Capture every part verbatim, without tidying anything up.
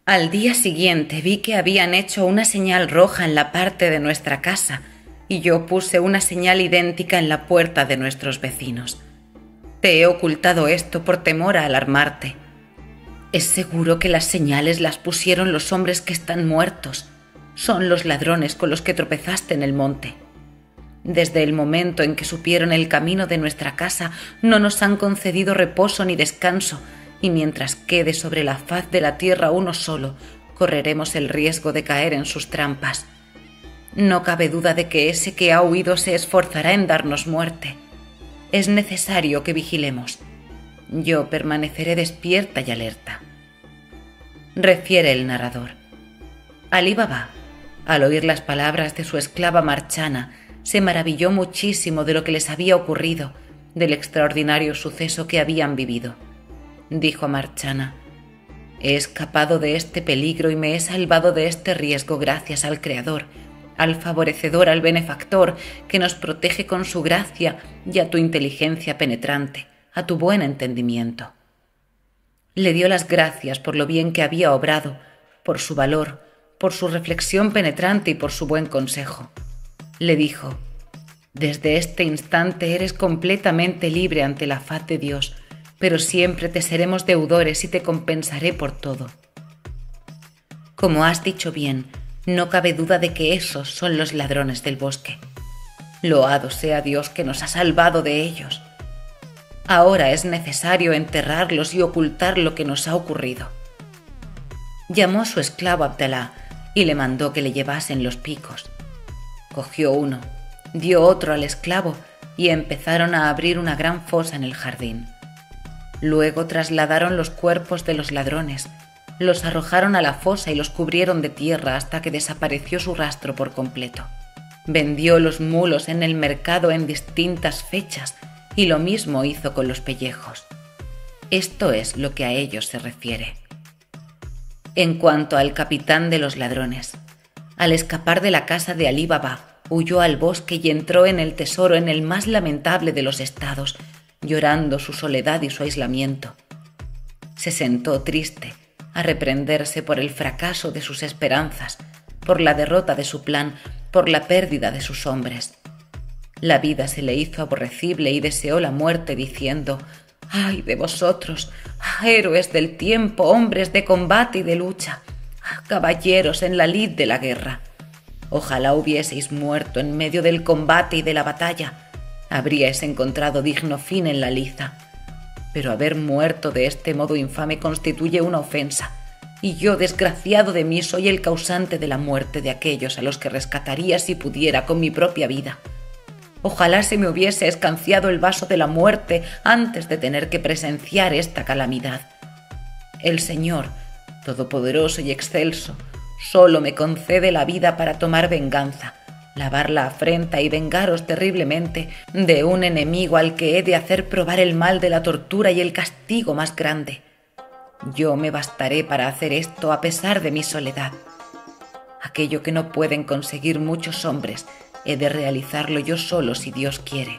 Al día siguiente vi que habían hecho una señal roja en la parte de nuestra casa y yo puse una señal idéntica en la puerta de nuestros vecinos. Te he ocultado esto por temor a alarmarte. Es seguro que las señales las pusieron los hombres que están muertos. Son los ladrones con los que tropezaste en el monte. Desde el momento en que supieron el camino de nuestra casa, no nos han concedido reposo ni descanso, y mientras quede sobre la faz de la tierra uno solo, correremos el riesgo de caer en sus trampas. No cabe duda de que ese que ha huido se esforzará en darnos muerte. Es necesario que vigilemos. Yo permaneceré despierta y alerta. Refiere el narrador. Alí Baba, al oír las palabras de su esclava Marchana, se maravilló muchísimo de lo que les había ocurrido, del extraordinario suceso que habían vivido. Dijo a Marchana: he escapado de este peligro y me he salvado de este riesgo gracias al Creador, al favorecedor, al benefactor, que nos protege con su gracia, y a tu inteligencia penetrante, a tu buen entendimiento. Le dio las gracias por lo bien que había obrado, por su valor, por su reflexión penetrante y por su buen consejo. Le dijo: desde este instante eres completamente libre ante la faz de Dios, pero siempre te seremos deudores y te compensaré por todo. Como has dicho bien, no cabe duda de que esos son los ladrones del bosque. Loado sea Dios que nos ha salvado de ellos. Ahora es necesario enterrarlos y ocultar lo que nos ha ocurrido. Llamó a su esclavo Abdalá y le mandó que le llevasen los picos. Cogió uno, dio otro al esclavo y empezaron a abrir una gran fosa en el jardín. Luego trasladaron los cuerpos de los ladrones, los arrojaron a la fosa y los cubrieron de tierra hasta que desapareció su rastro por completo. Vendió los mulos en el mercado en distintas fechas y lo mismo hizo con los pellejos. Esto es lo que a ellos se refiere. En cuanto al capitán de los ladrones, al escapar de la casa de Alí Baba, huyó al bosque y entró en el tesoro en el más lamentable de los estados, llorando su soledad y su aislamiento. Se sentó triste, a reprenderse por el fracaso de sus esperanzas, por la derrota de su plan, por la pérdida de sus hombres. La vida se le hizo aborrecible y deseó la muerte, diciendo: ¡ay de vosotros, héroes del tiempo, hombres de combate y de lucha, caballeros en la lid de la guerra! Ojalá hubieseis muerto en medio del combate y de la batalla. Habríais encontrado digno fin en la liza. Pero haber muerto de este modo infame constituye una ofensa, y yo, desgraciado de mí, soy el causante de la muerte de aquellos a los que rescataría si pudiera con mi propia vida. Ojalá se me hubiese escanciado el vaso de la muerte antes de tener que presenciar esta calamidad. El Señor, todopoderoso y excelso, solo me concede la vida para tomar venganza, lavar la afrenta y vengaros terriblemente de un enemigo al que he de hacer probar el mal de la tortura y el castigo más grande. Yo me bastaré para hacer esto a pesar de mi soledad. Aquello que no pueden conseguir muchos hombres, he de realizarlo yo solo si Dios quiere.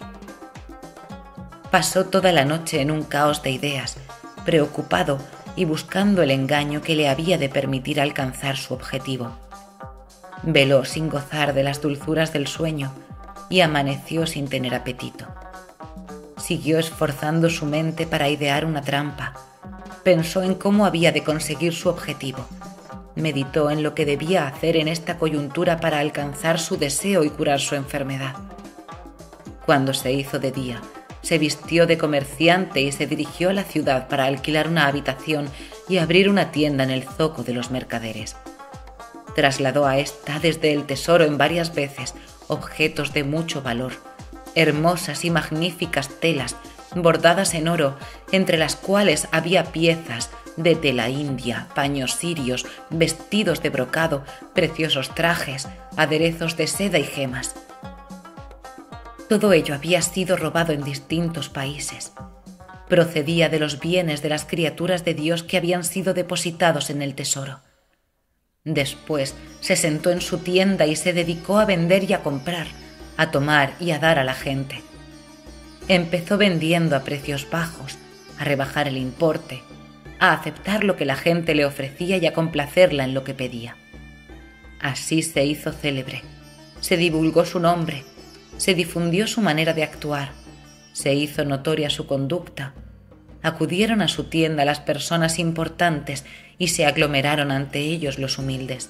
Pasó toda la noche en un caos de ideas, preocupado y buscando el engaño que le había de permitir alcanzar su objetivo. Veló sin gozar de las dulzuras del sueño y amaneció sin tener apetito. Siguió esforzando su mente para idear una trampa. Pensó en cómo había de conseguir su objetivo. Meditó en lo que debía hacer en esta coyuntura para alcanzar su deseo y curar su enfermedad. Cuando se hizo de día, se vistió de comerciante y se dirigió a la ciudad para alquilar una habitación y abrir una tienda en el zoco de los mercaderes. Trasladó a ésta desde el tesoro en varias veces objetos de mucho valor, hermosas y magníficas telas bordadas en oro, entre las cuales había piezas de tela india, paños sirios, vestidos de brocado, preciosos trajes, aderezos de seda y gemas. Todo ello había sido robado en distintos países. Procedía de los bienes de las criaturas de Dios que habían sido depositados en el tesoro. Después se sentó en su tienda y se dedicó a vender y a comprar, a tomar y a dar a la gente. Empezó vendiendo a precios bajos, a rebajar el importe, a aceptar lo que la gente le ofrecía y a complacerla en lo que pedía. Así se hizo célebre, se divulgó su nombre, se difundió su manera de actuar, se hizo notoria su conducta. Acudieron a su tienda las personas importantes y se aglomeraron ante ellos los humildes.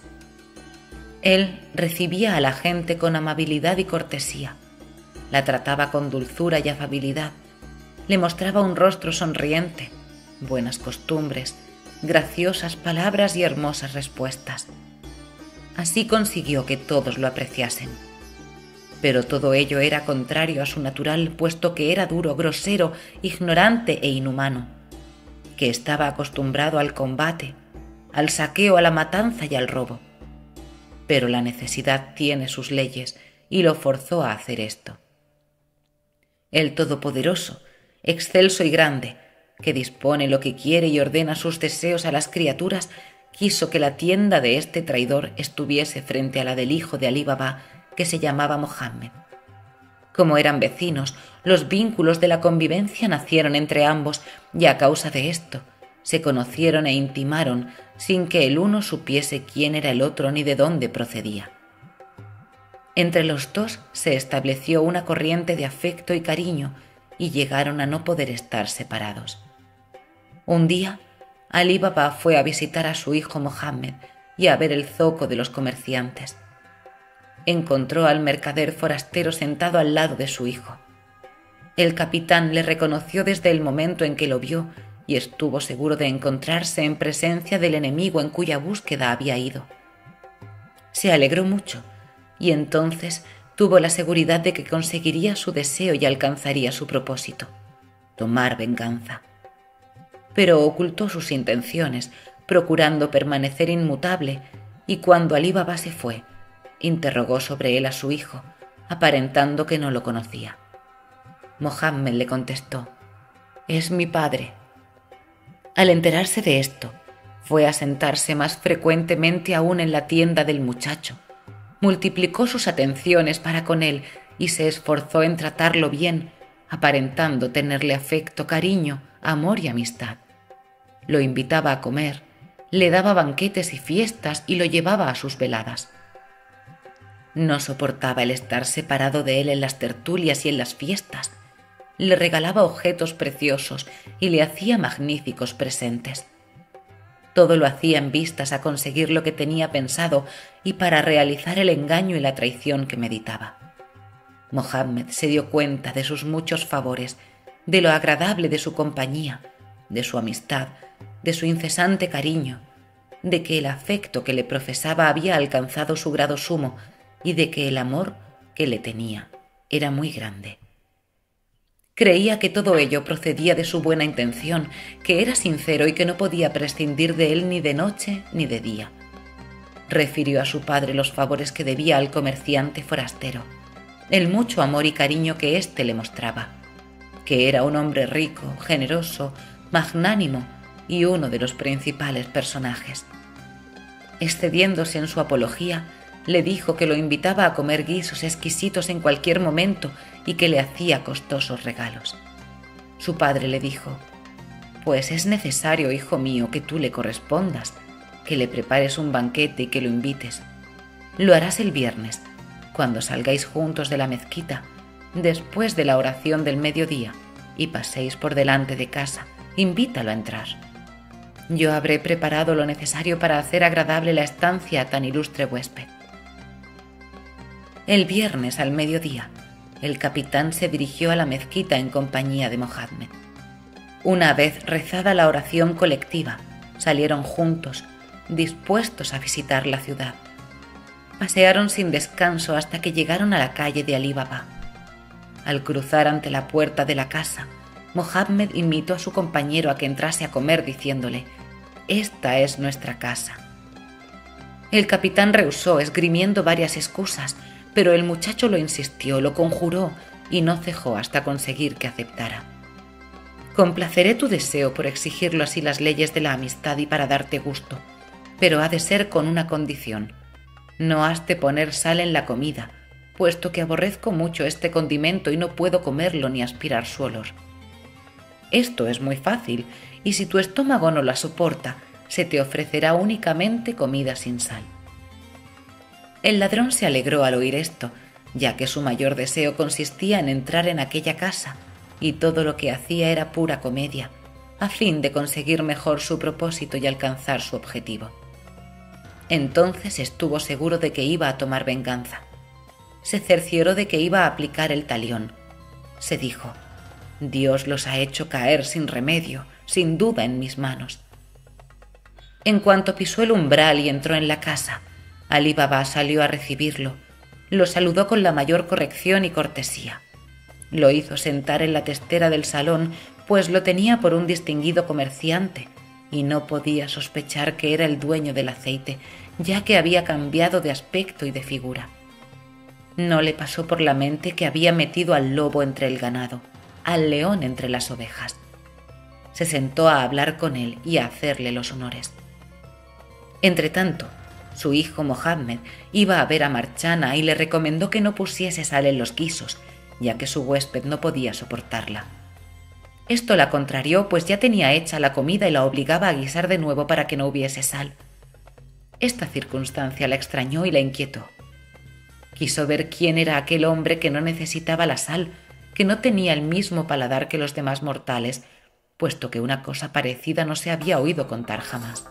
Él recibía a la gente con amabilidad y cortesía, la trataba con dulzura y afabilidad, le mostraba un rostro sonriente, buenas costumbres, graciosas palabras y hermosas respuestas. Así consiguió que todos lo apreciasen. Pero todo ello era contrario a su natural, puesto que era duro, grosero, ignorante e inhumano, que estaba acostumbrado al combate, al saqueo, a la matanza y al robo. Pero la necesidad tiene sus leyes y lo forzó a hacer esto. El Todopoderoso, excelso y grande, que dispone lo que quiere y ordena sus deseos a las criaturas, quiso que la tienda de este traidor estuviese frente a la del hijo de Alí Baba, que se llamaba Mohammed. Como eran vecinos, los vínculos de la convivencia nacieron entre ambos y a causa de esto se conocieron e intimaron sin que el uno supiese quién era el otro ni de dónde procedía. Entre los dos se estableció una corriente de afecto y cariño y llegaron a no poder estar separados. Un día, Alí Baba fue a visitar a su hijo Mohammed y a ver el zoco de los comerciantes. Encontró al mercader forastero sentado al lado de su hijo. El capitán le reconoció desde el momento en que lo vio y estuvo seguro de encontrarse en presencia del enemigo en cuya búsqueda había ido. Se alegró mucho y entonces tuvo la seguridad de que conseguiría su deseo y alcanzaría su propósito, tomar venganza. Pero ocultó sus intenciones, procurando permanecer inmutable, y cuando Alí Baba se fue, interrogó sobre él a su hijo, aparentando que no lo conocía. Mohammed le contestó: «Es mi padre». Al enterarse de esto, fue a sentarse más frecuentemente aún en la tienda del muchacho, multiplicó sus atenciones para con él y se esforzó en tratarlo bien, aparentando tenerle afecto, cariño, amor y amistad. Lo invitaba a comer, le daba banquetes y fiestas y lo llevaba a sus veladas. No soportaba el estar separado de él en las tertulias y en las fiestas. Le regalaba objetos preciosos y le hacía magníficos presentes. Todo lo hacía en vistas a conseguir lo que tenía pensado y para realizar el engaño y la traición que meditaba. Mohammed se dio cuenta de sus muchos favores, de lo agradable de su compañía, de su amistad, de su incesante cariño, de que el afecto que le profesaba había alcanzado su grado sumo y de que el amor que le tenía era muy grande. Creía que todo ello procedía de su buena intención, que era sincero y que no podía prescindir de él ni de noche ni de día. Refirió a su padre los favores que debía al comerciante forastero, el mucho amor y cariño que éste le mostraba, que era un hombre rico, generoso, magnánimo y uno de los principales personajes. Excediéndose en su apología, le dijo que lo invitaba a comer guisos exquisitos en cualquier momento y que le hacía costosos regalos. Su padre le dijo: «Pues es necesario, hijo mío, que tú le correspondas, que le prepares un banquete y que lo invites. Lo harás el viernes, cuando salgáis juntos de la mezquita, después de la oración del mediodía, y paséis por delante de casa. Invítalo a entrar. Yo habré preparado lo necesario para hacer agradable la estancia a tan ilustre huésped». El viernes al mediodía, el capitán se dirigió a la mezquita en compañía de Mohammed. Una vez rezada la oración colectiva, salieron juntos, dispuestos a visitar la ciudad. Pasearon sin descanso hasta que llegaron a la calle de Alí Baba. Al cruzar ante la puerta de la casa, Mohammed invitó a su compañero a que entrase a comer diciéndole: «Esta es nuestra casa». El capitán rehusó, esgrimiendo varias excusas, pero el muchacho lo insistió, lo conjuró y no cejó hasta conseguir que aceptara. «Complaceré tu deseo por exigirlo así las leyes de la amistad y para darte gusto, pero ha de ser con una condición. No has de poner sal en la comida, puesto que aborrezco mucho este condimento y no puedo comerlo ni aspirar su olor». «Esto es muy fácil y si tu estómago no la soporta, se te ofrecerá únicamente comida sin sal. El ladrón se alegró al oír esto, ya que su mayor deseo consistía en entrar en aquella casa, y todo lo que hacía era pura comedia, a fin de conseguir mejor su propósito y alcanzar su objetivo. Entonces estuvo seguro de que iba a tomar venganza. Se cercioró de que iba a aplicar el talión. Se dijo: Dios los ha hecho caer sin remedio, sin duda en mis manos. En cuanto pisó el umbral y entró en la casa, Alí Baba salió a recibirlo. Lo saludó con la mayor corrección y cortesía. Lo hizo sentar en la testera del salón, pues lo tenía por un distinguido comerciante, y no podía sospechar que era el dueño del aceite, ya que había cambiado de aspecto y de figura. No le pasó por la mente que había metido al lobo entre el ganado, al león entre las ovejas. Se sentó a hablar con él y a hacerle los honores. Entretanto, su hijo Mohammed iba a ver a Marchana y le recomendó que no pusiese sal en los guisos, ya que su huésped no podía soportarla. Esto la contrarió, pues ya tenía hecha la comida y la obligaba a guisar de nuevo para que no hubiese sal. Esta circunstancia la extrañó y la inquietó. Quiso ver quién era aquel hombre que no necesitaba la sal, que no tenía el mismo paladar que los demás mortales, puesto que una cosa parecida no se había oído contar jamás.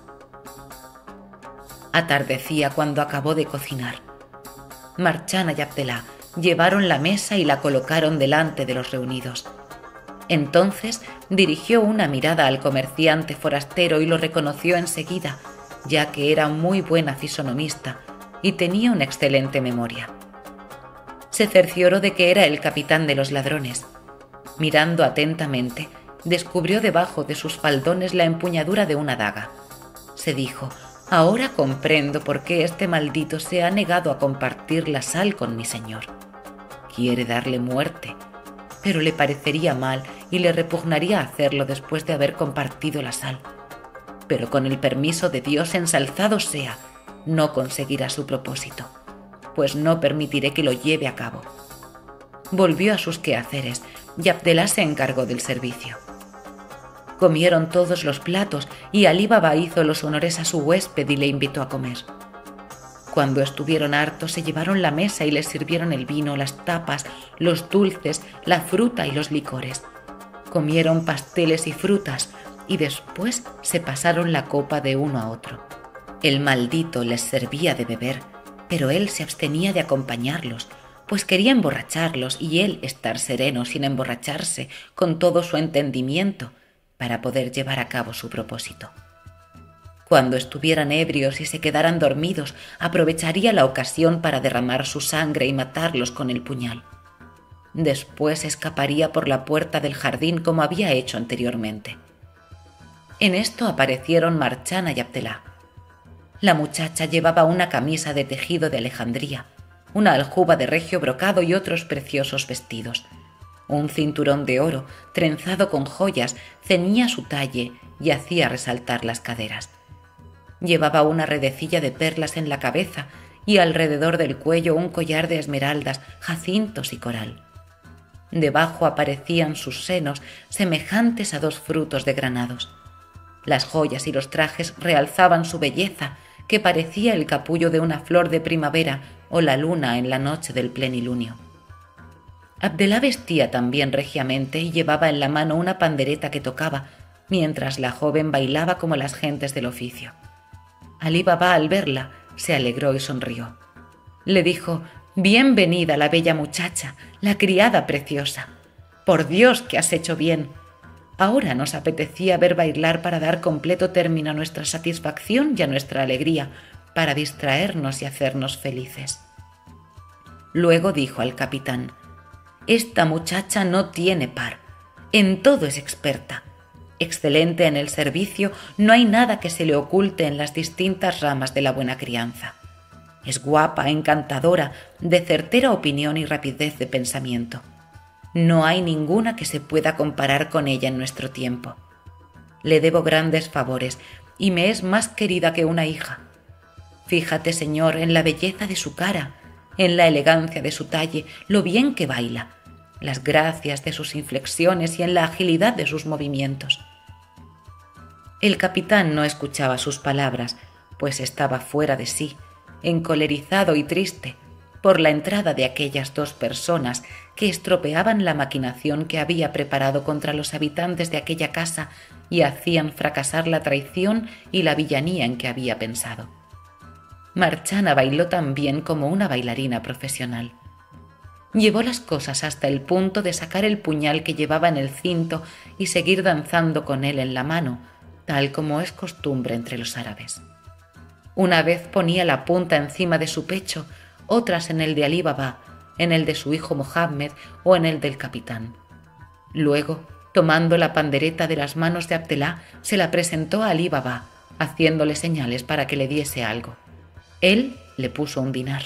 Atardecía cuando acabó de cocinar. Marchana y Abdelá llevaron la mesa y la colocaron delante de los reunidos. Entonces dirigió una mirada al comerciante forastero y lo reconoció enseguida, ya que era muy buena fisonomista y tenía una excelente memoria. Se cercioró de que era el capitán de los ladrones. Mirando atentamente, descubrió debajo de sus faldones la empuñadura de una daga. Se dijo: ahora comprendo por qué este maldito se ha negado a compartir la sal con mi señor. Quiere darle muerte, pero le parecería mal y le repugnaría hacerlo después de haber compartido la sal. Pero con el permiso de Dios ensalzado sea, no conseguirá su propósito, pues no permitiré que lo lleve a cabo. Volvió a sus quehaceres y Abdelá se encargó del servicio. Comieron todos los platos y Alí Baba hizo los honores a su huésped y le invitó a comer. Cuando estuvieron hartos, se llevaron la mesa y les sirvieron el vino, las tapas, los dulces, la fruta y los licores. Comieron pasteles y frutas y después se pasaron la copa de uno a otro. El maldito les servía de beber, pero él se abstenía de acompañarlos, pues quería emborracharlos y él estar sereno sin emborracharse, con todo su entendimiento, para poder llevar a cabo su propósito. Cuando estuvieran ebrios y se quedaran dormidos, aprovecharía la ocasión para derramar su sangre y matarlos con el puñal. Después escaparía por la puerta del jardín como había hecho anteriormente. En esto aparecieron Marchana y Abdelá. La muchacha llevaba una camisa de tejido de Alejandría, una aljuba de regio brocado y otros preciosos vestidos. Un cinturón de oro, trenzado con joyas, ceñía su talle y hacía resaltar las caderas. Llevaba una redecilla de perlas en la cabeza y alrededor del cuello un collar de esmeraldas, jacintos y coral. Debajo aparecían sus senos, semejantes a dos frutos de granados. Las joyas y los trajes realzaban su belleza, que parecía el capullo de una flor de primavera o la luna en la noche del plenilunio. Abdelá vestía también regiamente y llevaba en la mano una pandereta que tocaba, mientras la joven bailaba como las gentes del oficio. Alí Baba, al verla, se alegró y sonrió. Le dijo: «Bienvenida la bella muchacha, la criada preciosa. Por Dios que has hecho bien. Ahora nos apetecía ver bailar para dar completo término a nuestra satisfacción y a nuestra alegría, para distraernos y hacernos felices». Luego dijo al capitán: «Esta muchacha no tiene par. En todo es experta. Excelente en el servicio, no hay nada que se le oculte en las distintas ramas de la buena crianza. Es guapa, encantadora, de certera opinión y rapidez de pensamiento. No hay ninguna que se pueda comparar con ella en nuestro tiempo. Le debo grandes favores y me es más querida que una hija. Fíjate, señor, en la belleza de su cara, en la elegancia de su talle, lo bien que baila, las gracias de sus inflexiones y en la agilidad de sus movimientos. El capitán no escuchaba sus palabras, pues estaba fuera de sí, encolerizado y triste por la entrada de aquellas dos personas que estropeaban la maquinación que había preparado contra los habitantes de aquella casa y hacían fracasar la traición y la villanía en que había pensado. Marchana bailó tan bien como una bailarina profesional. Llevó las cosas hasta el punto de sacar el puñal que llevaba en el cinto y seguir danzando con él en la mano, tal como es costumbre entre los árabes. Una vez ponía la punta encima de su pecho, otras en el de Alí Baba, en el de su hijo Mohammed o en el del capitán. Luego, tomando la pandereta de las manos de Abdelá, se la presentó a Alí Baba, haciéndole señales para que le diese algo. Él le puso un dinar.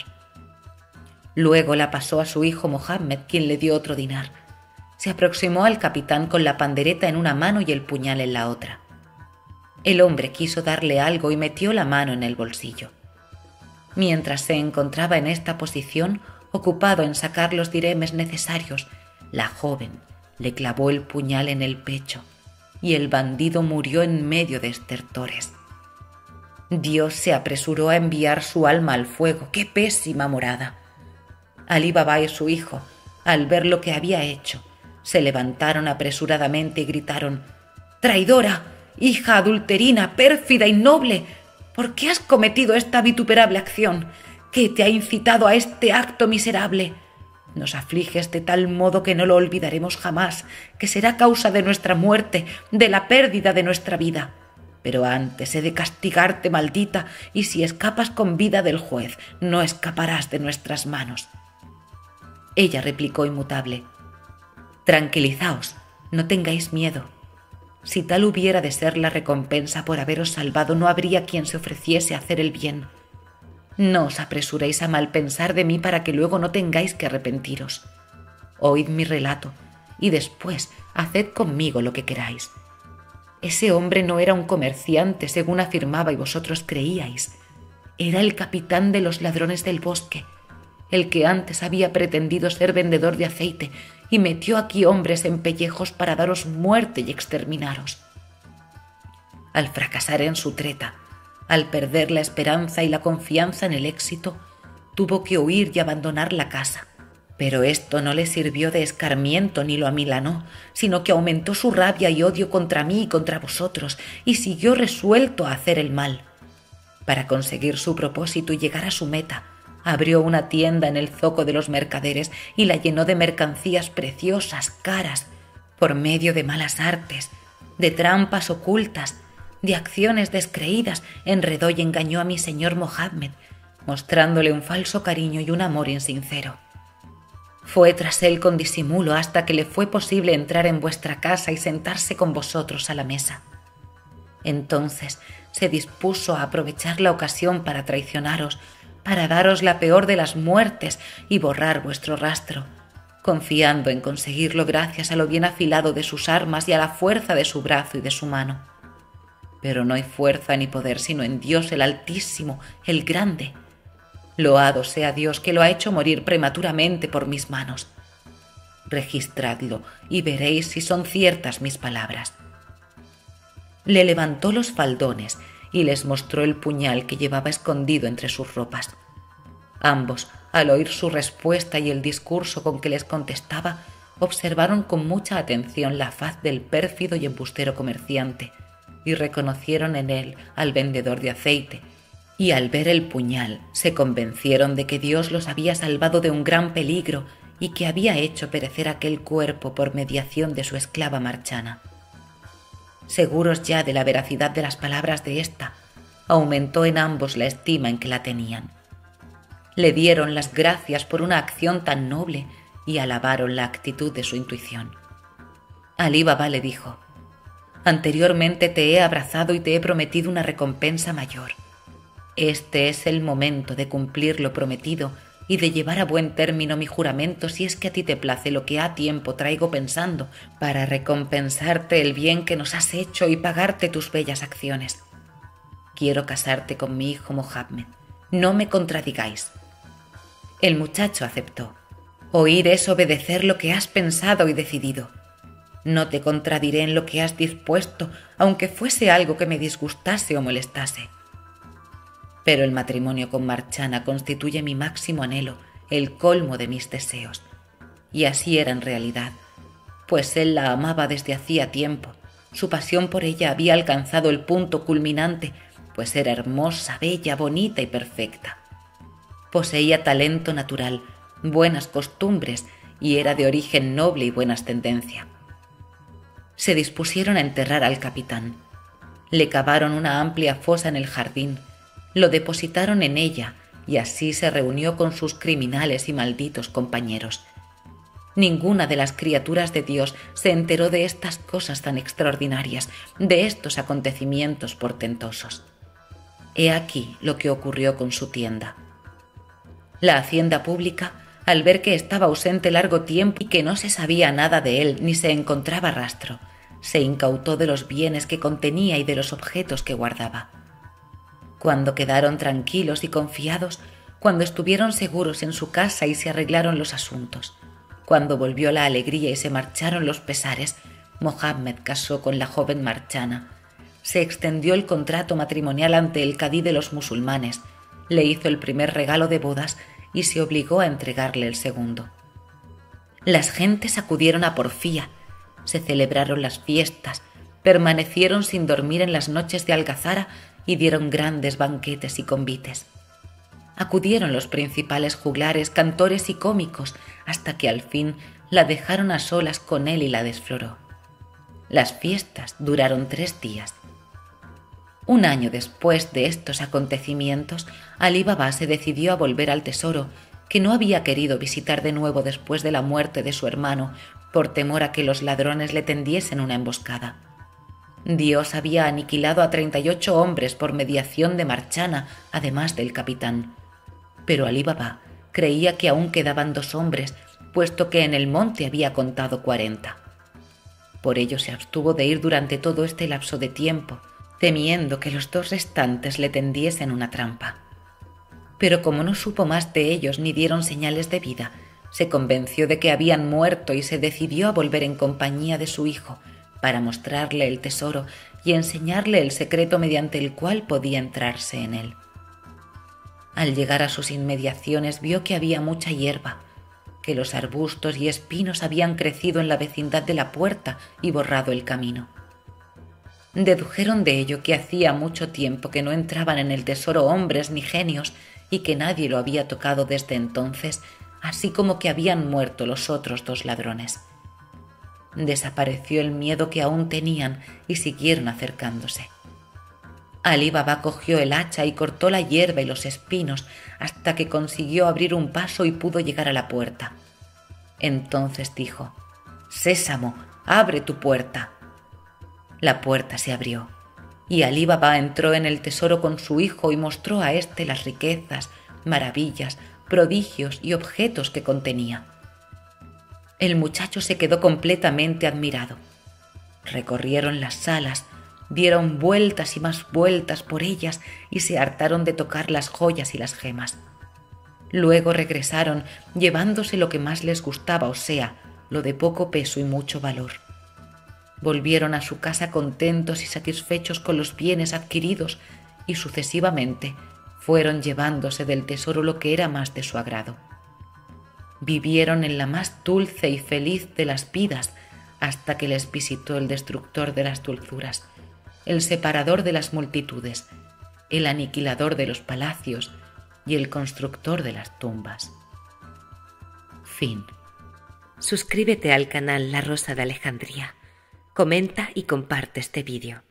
Luego la pasó a su hijo Mohammed, quien le dio otro dinar. Se aproximó al capitán con la pandereta en una mano y el puñal en la otra. El hombre quiso darle algo y metió la mano en el bolsillo. Mientras se encontraba en esta posición, ocupado en sacar los diremes necesarios, la joven le clavó el puñal en el pecho y el bandido murió en medio de estertores. Dios se apresuró a enviar su alma al fuego. ¡Qué pésima morada! Alí Baba y su hijo, al ver lo que había hecho, se levantaron apresuradamente y gritaron: «¡Traidora! ¡Hija adulterina, pérfida y noble! ¿Por qué has cometido esta vituperable acción? ¿Qué te ha incitado a este acto miserable? Nos afliges de tal modo que no lo olvidaremos jamás, que será causa de nuestra muerte, de la pérdida de nuestra vida. Pero antes he de castigarte, maldita, y si escapas con vida del juez, no escaparás de nuestras manos». Ella replicó inmutable: «Tranquilizaos, no tengáis miedo. Si tal hubiera de ser la recompensa por haberos salvado, no habría quien se ofreciese a hacer el bien. No os apresuréis a malpensar de mí para que luego no tengáis que arrepentiros. Oíd mi relato y después haced conmigo lo que queráis. Ese hombre no era un comerciante, según afirmaba y vosotros creíais. Era el capitán de los ladrones del bosque, el que antes había pretendido ser vendedor de aceite y metió aquí hombres en pellejos para daros muerte y exterminaros. Al fracasar en su treta, al perder la esperanza y la confianza en el éxito, tuvo que huir y abandonar la casa. Pero esto no le sirvió de escarmiento ni lo amilanó, sino que aumentó su rabia y odio contra mí y contra vosotros, y siguió resuelto a hacer el mal. Para conseguir su propósito y llegar a su meta, abrió una tienda en el zoco de los mercaderes y la llenó de mercancías preciosas, caras, por medio de malas artes, de trampas ocultas, de acciones descreídas, enredó y engañó a mi señor Mohammed, mostrándole un falso cariño y un amor insincero. Fue tras él con disimulo hasta que le fue posible entrar en vuestra casa y sentarse con vosotros a la mesa. Entonces se dispuso a aprovechar la ocasión para traicionaros, para daros la peor de las muertes y borrar vuestro rastro, confiando en conseguirlo gracias a lo bien afilado de sus armas y a la fuerza de su brazo y de su mano. Pero no hay fuerza ni poder sino en Dios el Altísimo, el Grande. Loado sea Dios que lo ha hecho morir prematuramente por mis manos. Registradlo y veréis si son ciertas mis palabras». Le levantó los faldones y les mostró el puñal que llevaba escondido entre sus ropas. Ambos, al oír su respuesta y el discurso con que les contestaba, observaron con mucha atención la faz del pérfido y embustero comerciante y reconocieron en él al vendedor de aceite, y al ver el puñal se convencieron de que Dios los había salvado de un gran peligro y que había hecho perecer aquel cuerpo por mediación de su esclava Marchana. Seguros ya de la veracidad de las palabras de ésta, aumentó en ambos la estima en que la tenían. Le dieron las gracias por una acción tan noble y alabaron la actitud de su intuición. Alí Baba le dijo: «Anteriormente te he abrazado y te he prometido una recompensa mayor. Este es el momento de cumplir lo prometido y de llevar a buen término mi juramento si es que a ti te place lo que ha tiempo traigo pensando para recompensarte el bien que nos has hecho y pagarte tus bellas acciones. Quiero casarte con mi hijo Mohammed. No me contradigáis». El muchacho aceptó. «Oír es obedecer lo que has pensado y decidido. No te contradiré en lo que has dispuesto, aunque fuese algo que me disgustase o molestase. Pero el matrimonio con Marchana constituye mi máximo anhelo, el colmo de mis deseos. Y así era en realidad, pues él la amaba desde hacía tiempo. Su pasión por ella había alcanzado el punto culminante, pues era hermosa, bella, bonita y perfecta. Poseía talento natural, buenas costumbres y era de origen noble y buena ascendencia. Se dispusieron a enterrar al capitán. Le cavaron una amplia fosa en el jardín, lo depositaron en ella y así se reunió con sus criminales y malditos compañeros. Ninguna de las criaturas de Dios se enteró de estas cosas tan extraordinarias, de estos acontecimientos portentosos. He aquí lo que ocurrió con su tienda. La hacienda pública, al ver que estaba ausente largo tiempo y que no se sabía nada de él ni se encontraba rastro, se incautó de los bienes que contenía y de los objetos que guardaba. Cuando quedaron tranquilos y confiados, cuando estuvieron seguros en su casa y se arreglaron los asuntos, cuando volvió la alegría y se marcharon los pesares, Mohammed casó con la joven Marchana. Se extendió el contrato matrimonial ante el cadí de los musulmanes, le hizo el primer regalo de bodas y se obligó a entregarle el segundo. Las gentes acudieron a porfía, se celebraron las fiestas, permanecieron sin dormir en las noches de algazara y dieron grandes banquetes y convites. Acudieron los principales juglares, cantores y cómicos, hasta que al fin la dejaron a solas con él y la desfloró. Las fiestas duraron tres días. Un año después de estos acontecimientos, Alí Baba se decidió a volver al tesoro, que no había querido visitar de nuevo después de la muerte de su hermano, por temor a que los ladrones le tendiesen una emboscada. Dios había aniquilado a treinta y ocho hombres por mediación de Marchana, además del capitán. Pero Alí Baba creía que aún quedaban dos hombres, puesto que en el monte había contado cuarenta. Por ello se abstuvo de ir durante todo este lapso de tiempo, temiendo que los dos restantes le tendiesen una trampa. Pero como no supo más de ellos ni dieron señales de vida, se convenció de que habían muerto y se decidió a volver en compañía de su hijo para mostrarle el tesoro y enseñarle el secreto mediante el cual podía entrarse en él. Al llegar a sus inmediaciones vio que había mucha hierba, que los arbustos y espinos habían crecido en la vecindad de la puerta y borrado el camino. Dedujeron de ello que hacía mucho tiempo que no entraban en el tesoro hombres ni genios y que nadie lo había tocado desde entonces, así como que habían muerto los otros dos ladrones. Desapareció el miedo que aún tenían y siguieron acercándose. Alí Baba cogió el hacha y cortó la hierba y los espinos hasta que consiguió abrir un paso y pudo llegar a la puerta. Entonces dijo: «Sésamo, abre tu puerta». La puerta se abrió y Alí Baba entró en el tesoro con su hijo y mostró a éste las riquezas, maravillas, prodigios y objetos que contenía. El muchacho se quedó completamente admirado. Recorrieron las salas, dieron vueltas y más vueltas por ellas y se hartaron de tocar las joyas y las gemas. Luego regresaron llevándose lo que más les gustaba, o sea, lo de poco peso y mucho valor. Volvieron a su casa contentos y satisfechos con los bienes adquiridos y sucesivamente fueron llevándose del tesoro lo que era más de su agrado. Vivieron en la más dulce y feliz de las vidas hasta que les visitó el destructor de las dulzuras, el separador de las multitudes, el aniquilador de los palacios y el constructor de las tumbas. Fin. Suscríbete al canal La Rosa de Alejandría, comenta y comparte este vídeo.